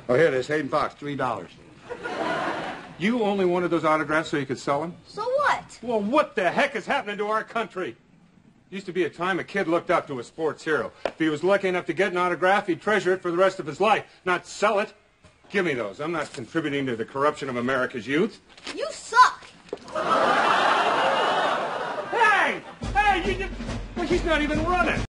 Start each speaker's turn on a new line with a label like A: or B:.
A: Oh, here it is, Hayden Fox, $3.
B: You only wanted those autographs so you could sell them?
C: So what?
B: Well, what the heck is happening to our country? Used to be a time a kid looked up to a sports hero. If he was lucky enough to get an autograph, he'd treasure it for the rest of his life, not sell it. Give me those. I'm not contributing to the corruption of America's youth.
C: You suck.
B: Hey! Hey, you just... Well, he's not even running.